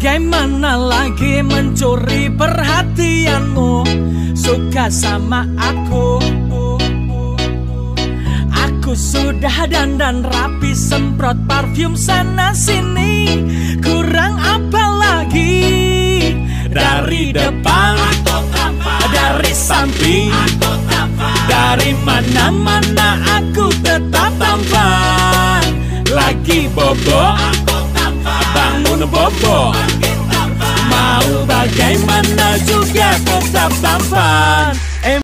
bagaimana lagi mencuri perhatianmu? Suka sama aku. Aku sudah dandan rapi, semprot parfum sana sini. Kurang apa lagi? Dari depan, dari samping, dari mana-mana aku tetap tampan. Lagi bobo, bangun bobo, mau bagaimana juga tetap tampan.